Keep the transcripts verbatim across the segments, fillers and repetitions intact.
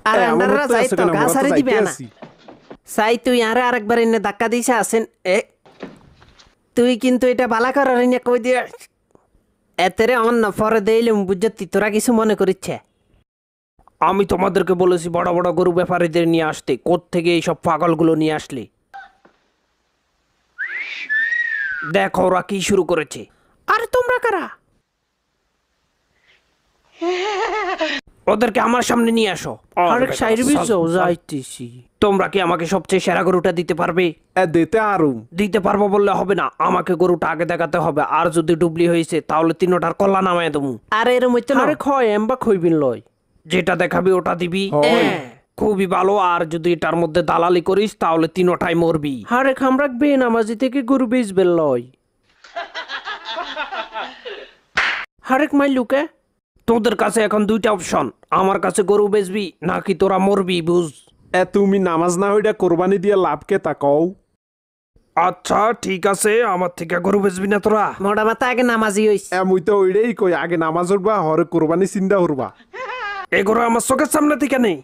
আর আন্ডাররা যাই তো গাছারে দিবে না সাই তুই আরে আরেকবার এনে ধাক্কা দিছে আছেন এ তুই কিন্তু এটা বালা করার এনে কই দিয়ে এতেরে অন্য পরে দেইলাম বুঝতি তোরা কিছু মনে করিচ্ছে আমি তোমাদেরকে বলেছি বড় বড় গরু ব্যাপারীদের নিয়ে আসতে কোত্থেকে এইসব পাগলগুলো নিয়ে আসলে দেখো ওরা কি শুরু করেছে আরে তোমরা কারা ওদেরকে আমার সামনে নিয়ে আসো আরেক সাইড বিজো যাইতেছি তোমরা কি আমাকে সবচেয়ে সেরা গরুটা দিতে পারবে দিতে আরো দিতে পারবো বললে হবে না আমাকে গরুটা আগে দেখাতে হবে আর যদি ডুবলি হয়েছে তাহলে তিনটার কল্লা নামায় দেবো আর এর মধ্যে আরে খয় এমবা খইবিন লয় যেটা দেখাবি ওটা দিবি খুবই ভালো আর যদি এটার মধ্যে দালালি করিস তাহলে তিনটাই মরবি আরে খামরাক বে নামাজি থেকে গরু বেচবে লয় হারেক মাই লুকে তোদের কাছে এখন দুইটা অপশন আমার কাছে গরু বেচবি নাকি তোরা মরবি বুঝ এ তুমি নামাজ না হইটা কোরবানি দিয়ে লাভকে তাকাও আচ্ছা ঠিক আছে আমার থেকে গরু বেচবি না তোরা মোটা মাথা আগে নামাজি হইস এ মুই তো ওইটাই কই আগে নামাজ হরবা হরে কোরবানি চিন্তা হরবা এই গরু আমার চোখের সামনে থেকে নেই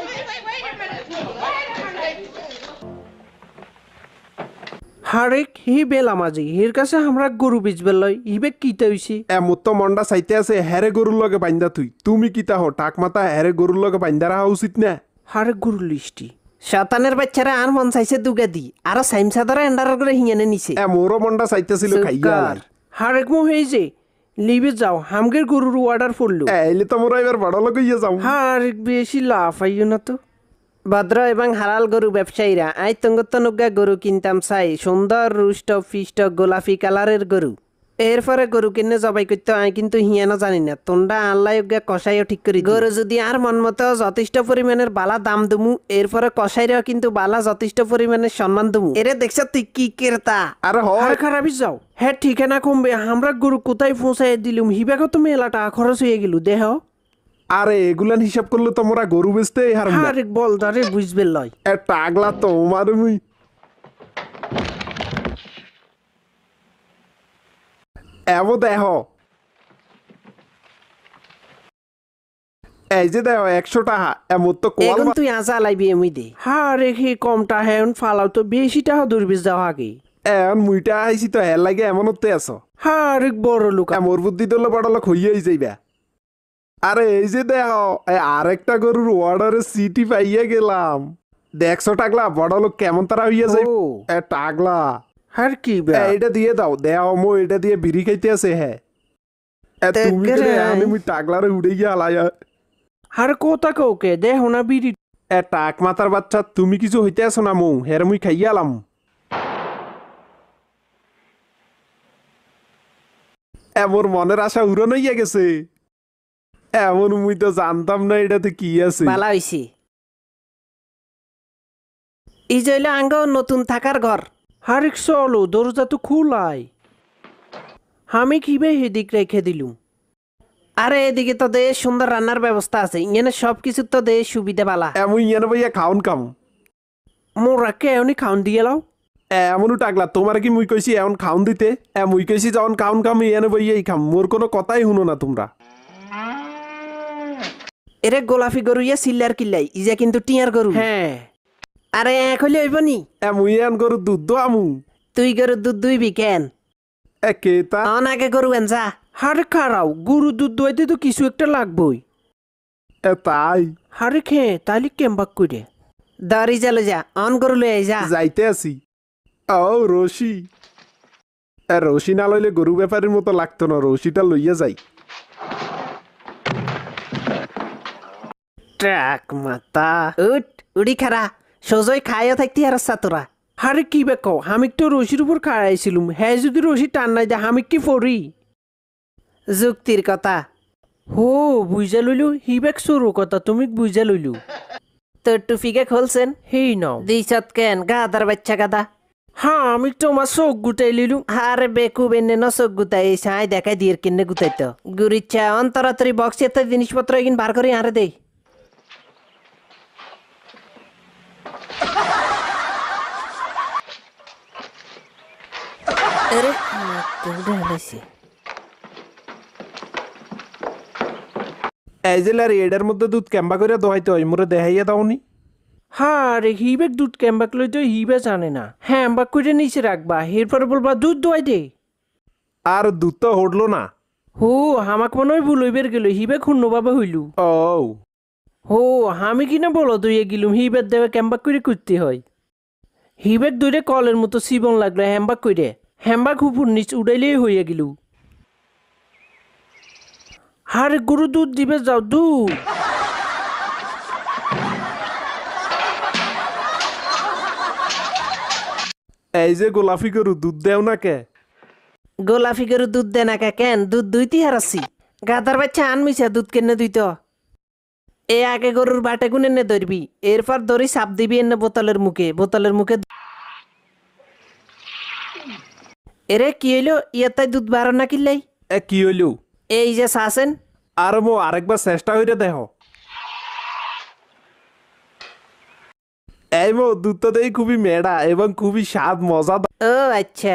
হারেক হি বেলামাজি হির কাছে আমরা গরু বেচবে লয় হিবে কিতে হইছি এমন তো মন্ডা চাইতে আছে হেরে গরুর লগে বাইন্দা তুই তুমি কিতা হো টাক মাথা হেরে গরুর লগে বাইন্দা রাখা উচিত না হারে গরুর লিস্টি শতানের বাচ্চারা আর মন চাইছে দুগা দি আর সাইমসা ধরে এন্ডার করে হিয়ানে নিছে এ মোরো মন্ডা চাইতেছিল খাইয়া হারেক মো হই যে লিবে যাও হামগের গরুর অর্ডার পড়লো এইলে তো মোরা এবার বড় লগে ইয়া যাও হারেক বেশি লাভ আইও না তো ভদ্র এবং হালাল গরু ব্যবসায়ীরা আই তঙ্গতনুগা গরু কিনতাম চাই সুন্দর রুষ্ট ফিষ্ট গোলাপি কালারের গরু এরপরে গরু কিনে জবাই করতে আই কিন্তু হিয়ানো জানি না তোমরা আল্লাহ কষাইও ঠিক করি গরু যদি আর মন মতো যথেষ্ট পরিমাণের বালা দাম দমু এরপরে কষাইরাও কিন্তু বালা যথেষ্ট পরিমাণের সম্মান দমু এরে দেখছ তুই কি কেরতা আরে হয় খারাপই যাও হ্যাঁ ঠিকানা কমবে আমরা গরু কোথায় পৌঁছাই দিলুম হিবাকে তো মেলাটা খরচ হয়ে গেল দেহ আরে এগুলান হিসাব করলে তোমরা গরু বেচতে হার আরে বল দারে বুঝবে লয় এ টাগলা তো মার মুই এমো দেহ এই যে দেহ একশো টাকা এমন তো কোয়াল তুই আজা লাইবি এমই দে হ্যাঁ রেখে কমটা হ্যাঁ ফালাও তো বেশি টাকা দূরবিজ যাও আগে এমন মুইটা আইছি তো হের লাগে এমনতে আছো হ্যাঁ রে বড় লোক মোর বুদ্ধি দলে বড় লোক হইয়াই যাইবা আরে এই যে দেহ আরেকটা গরুর অর্ডারে সিটি পাইয়া গেলাম দেখছো টাগলা বড় লোক কেমন তারা হইয়া যাই এ টাগলা আর কি এটা দিয়ে দাও দেও মো এটা দিয়ে বিড়ি খাইতে আছে হ্যাঁ তুমি আমি মুই টাগলারে উড়ে গিয়ে আলাইয়া আর কোথা ওকে দেহ না বিড়ি এ টাক মাতার বাচ্চা তুমি কিছু হইতে আছো না মৌ হের মুই খাইয়া আলাম এ মোর মনের আশা উড়ান হইয়া গেছে এমন মুই তো জানতাম না এটাতে কি আছে ভালো হইছে এই যে হইলো আঙ্গ নতুন থাকার ঘর হারিক চলো দরজা তো খোলাই আমি কিভাবে হেদিক রেখে দিলুম আরে এদিকে তো দে সুন্দর রান্নার ব্যবস্থা আছে ইয়েনে সবকিছু তো দে সুবিধা বালা এমন ইয়েনে ভাইয়া খাউন কাম মোরা কে এমনি খাউন দিয়ে লাও এমনও টাকলা তোমার কি মুই কইছি এমন খাউন দিতে এ মুই কইছি যখন খাউন কাম ইয়েনে ভাইয়া এই খাম মোর কোনো কথাই শুনো না তোমরা এরে গোলাপি গরু ইয়া সিল্লার কিল্লাই ইজা কিন্তু টিয়ার গরু হ্যাঁ আরে এক হইলে হইব নি এ মুই এন গরু দুধ দো আমু তুই গরু দুধ দুইবি কেন এ কেতা অন আগে গরু এন যা হারে খারাও গরু দুধ দোয়াইতে তো কিছু একটা লাগবই এ তাই হারে খে তাইলে কেমবাক করে দাঁড়ি জালে যা অন গরু লই যা যাইতে আসি ও রশি এ রশি না লইলে গরু ব্যাপারের মতো লাগতো না রশিটা লইয়া যাই ট্রাক মাতা উঠ উড়ি খারা সোজই খাইয়া থাকতি আর তোরা হারে কি বেকো হামিক তো রশির উপর খাড়াইছিলুম হ্যাঁ যদি রশি টান নাই যা হামিক কি ফরি যুক্তির কথা হো বুঝা লইলু হিবেক সরু কথা তুমি বুঝা লইলু তোর টুফিকে খুলছেন হেই নাও দিছত কেন গাদার বাচ্চা গাদা হ্যাঁ আমি তোমার চোখ গুটাই লিলু আরে বেকু বেনে ন চোখ গুটাই সাই দেখাই দিয়ে কিনে গুটাইতো গুরিচ্ছা অন্তরাতরি বক্স এত জিনিসপত্র এগিন বার করি আরে দেই আরে এই যে লারি এটার মধ্যে দুধ কেম্বা করে দোহাইতে হয় মোরে দেখাইয়া দাওনি। হ্যাঁ রে হিবেক দুধ ক্যাম্বাক লই তো হিবে জানে না। হ্যাঁ বাক করে নিচে রাখবা এরপর বলবা দুধ দোয়াই দে। আর দুধ তো হটলো না। হো হামাক মনে হয় ভুল হইবের গেল হিবে ক্ষুণ্ণভাবে হইলু। ও হো আমি কিনা বলো দুইয়ে গেলুম হিবের দেবে ক্যাম্বাক করে করতে হয়। হিবেক দূরে কলের মতো সিবন লাগলো হ্যাম্বাক করে হ্যাম্বাক উপর নিচ উড়াইলেই হইয়া গেল। হারে গরু দুধ দিবে যাও দুধ। এই যে গোলাপি গরু দুধ দেও না কে? গোলাপি গরু দুধ দে না কে কেন দুধ দুইতে হারাচ্ছি। গাদার বাচ্চা আনমিছা দুধ কেনে দুইত। এ আগে গরুর বাটে গুন এনে ধরবি এরপর ধরি সাপ দিবি এনে বোতলের মুখে বোতলের মুখে। এরে কি হইলো ইয়াতাই দুধ বারো না কিনলাই? এ কি হইলো? এই যে সাসেন। আর মো আরেকবার চেষ্টা হইরে দেহ। এই মো দুধটা দেই খুবই মেড়া এবং খুবই স্বাদ মজা। ও আচ্ছা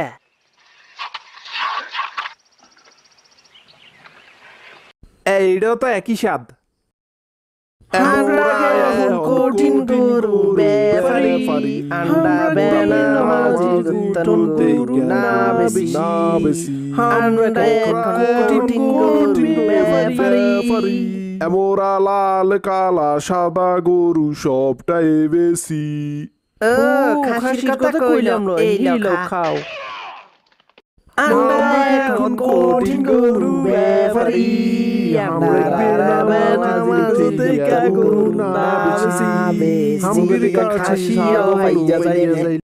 এইটাও তো একই স্বাদ। আমরা এখন কঠিন গরু ব্যাপারী আন্ডা বেনা মাঝির তরুণ গরু না বেশি আমরা এখন কঠিন গরু ব্যাপারী মোরা লাল কালা সাদা গরু সবটাই বেশি। ও খাসির কথা কইলাম এই লও খাও। আমরা এখন কঠিন গরু ব্যাপারী আমরা বেনা মাঝির তরুণ গরু না বেশি। হামগির খাসি আও পাইয়া যায়।